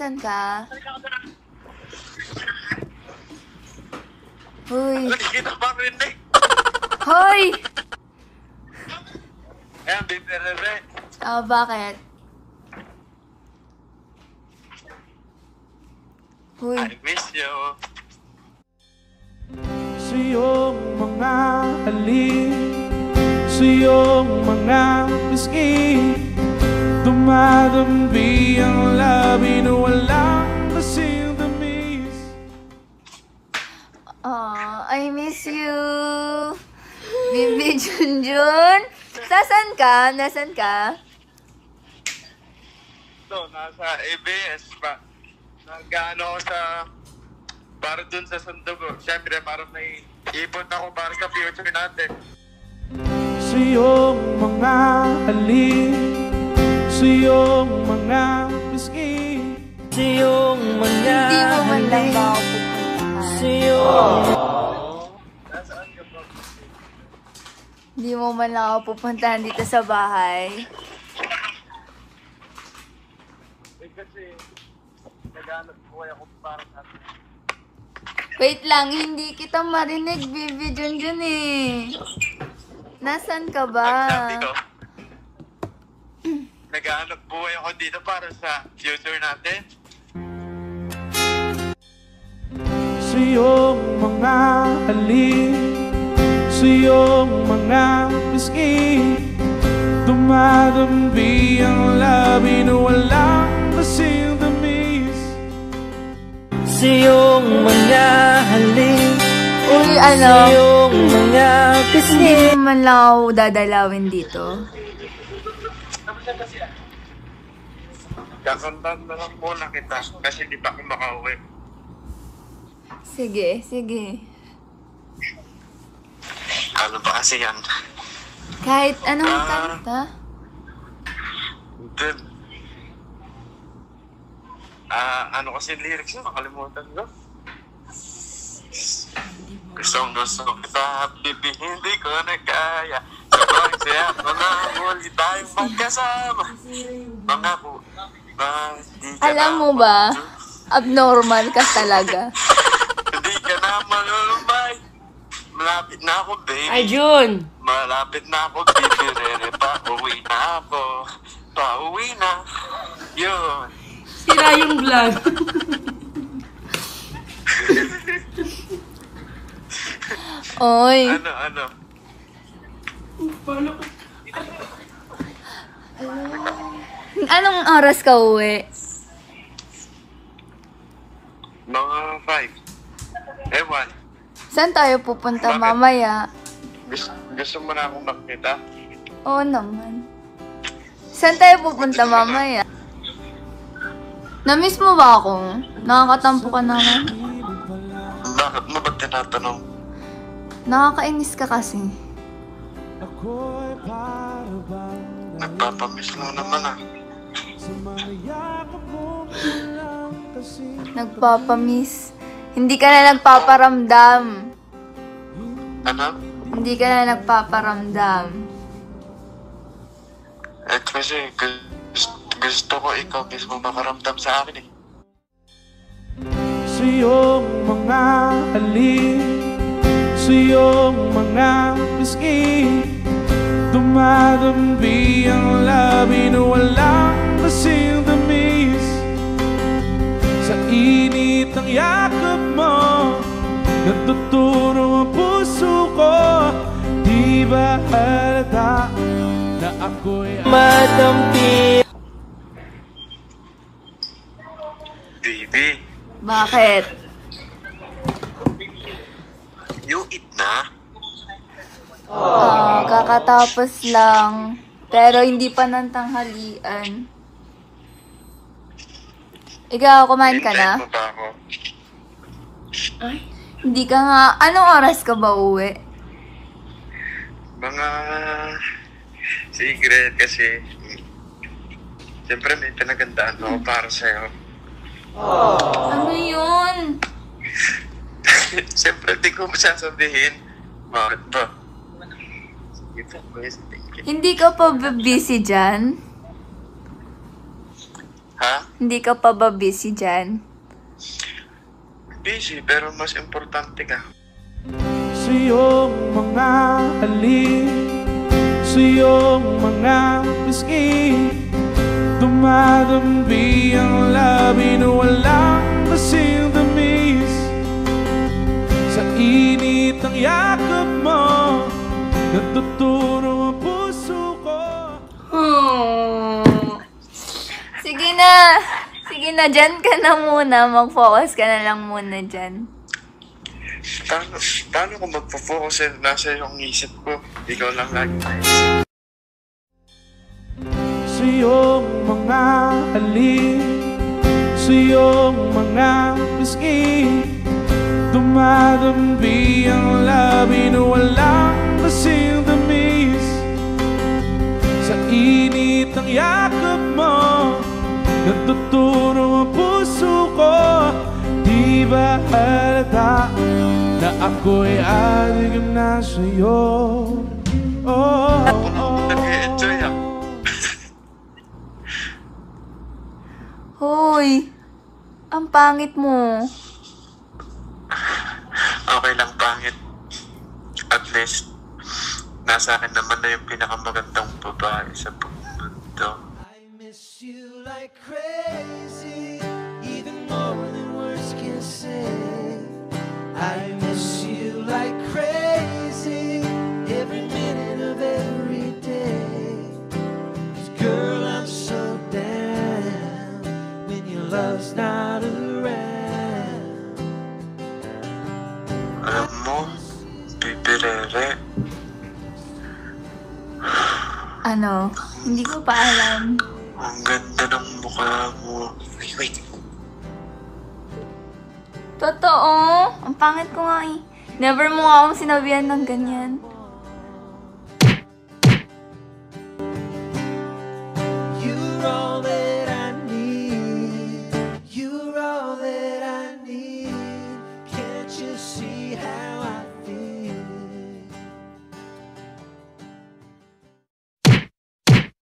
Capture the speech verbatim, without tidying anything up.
nasan ka? Hoy. Nakikita ba rin eh? Hoy! Ayan, baby Rere. Ah, bakit? Hoy. I miss you. Sa iyong mga halik, sa iyong mga pisngi, dumadambi ang labi na walang kasing tamis. Oh, I miss you. Bibi Junjun. Sasan ka? Nasan ka? So, nasa A B S pa. Nag-ano ako sa... Para dun sa Sandugo. Siyempre, para may ipon ako para sa future natin. Sa iyong mga halik, sa iyong mga pisngi, sa iyong mga Hindi mo man lang halik, ako pupuntahan. sa iyong... Nasaan ka ba? Hindi mo man lang ako pupuntahan dito sa bahay. Eh, kasi... Nag-ano po ako para sa atin. Wait lang, hindi kita marinig, Bibi Junjun eh. Nasan ka ba? Sabi ko, nag-aanap buhay ako dito para sa future natin. Sa iyong mga halik, sa iyong mga pisngi, dumadambi ang labi na walang kasing tamis. Sa iyong mga halik, Uy, sa ano? iyong mga pisngi. Hindi mo man lang ako dadalawin dito. Kakantahan na lang muna kita kasi di pa ako makauwi. Sige, sige. Ano ba kasi yan? Kahit anong Ah. kanta. Dun. Ah, ano kasi lyrics yun? Makalimutan ko. Gustong gusto kita, baby, hindi ko na kaya. Sabang saya ko na muli tayong magkasama. Mga po, ba, di ka Alam na mo ba, mag- abnormal ka talaga. Hindi ka na malulumay. Malapit na ako, baby. Ay, Jun! Malapit na ako, baby. Rere, pa-uwi na ako. Pa-uwi na. Yun. Sira yung vlog. Oy, Ano, ano? anong oras ka uwi? Mga five. Ewan. Saan tayo pupunta Bakit? mamaya? Gusto, gusto mo na akong makita? Oo naman. Saan tayo pupunta mamaya? Namiss mo ba ako? Nakakatampo ka naman. Bakit mo ba tinatanong? Nakakainis ka kasi. Ako'y para bang Nagpapamiss lang naman ah. sa mga yakap mo lang kasi. Nagpapamiss. Hindi ka na nagpaparamdam. Ano? Hindi ka na nagpaparamdam. Eh kasi gusto, gusto ko ikaw mismo makaramdam sa akin eh. Sa iyong mga halik, sa iyong mga pisngi, dumadambi ang labi na walang kasing tamis. Sa init ng yakap mo, natuturo ang puso ko. Di ba halata na ako'y madampi? Baby, Bakit? you eat na? Ah, kakatapos lang. Pero hindi pa ng tanghalian. Ikaw, kumain ka na? Hintayin mo ba ako? Hindi ka nga. Anong oras ka ba uwi? Mga secret kasi siyempre may pinagandaan ako para sa'yo. Ano yun? Siyempre di ko masasabihin. Bakit ba? Sige po, guys. Thank you. Hindi ka pa busy dyan? Ha? Hindi ka pa ba busy dyan? Busy, pero mas importante ka. Sa iyong mga halik, sa iyong mga pisngi, dumadambi ang labi na walang kasing tamis. Sa init ng yakap mo, natuturo ang puso ko. Hmm. Sige na. Sige na, dyan ka na muna. Mag-focus ka na lang muna dyan. Paano, paano kung magpo-focus eh, nasa iyong isip ko? Ikaw lang lagi naisip. Sa iyong mga halik, sa iyong mga pisngi, dumadambi ang labi na walang kasing tamis. Sa init ng yakap mo, natuturo ang puso ko. Di ba halata na ako'y aligam na sa'yo? Oh, Ako naman nag-e-enjoy ah. Hoy, ang pangit mo. Okay lang, pangit. At least, nasa akin naman na yung pinakamagandang babae sa buong mundo. I miss you like crazy, even more than words can say. I miss you like crazy, every minute of every day. 'Cause girl, I'm so down when your love's not around. Alam mo, bibirere, Ano? Hindi ko pa alam. ang ganda ng mukha mo. Wait, wait. Totoo? Ang pangit ko nga eh. Never mo nga akong sinabihan ng ganyan.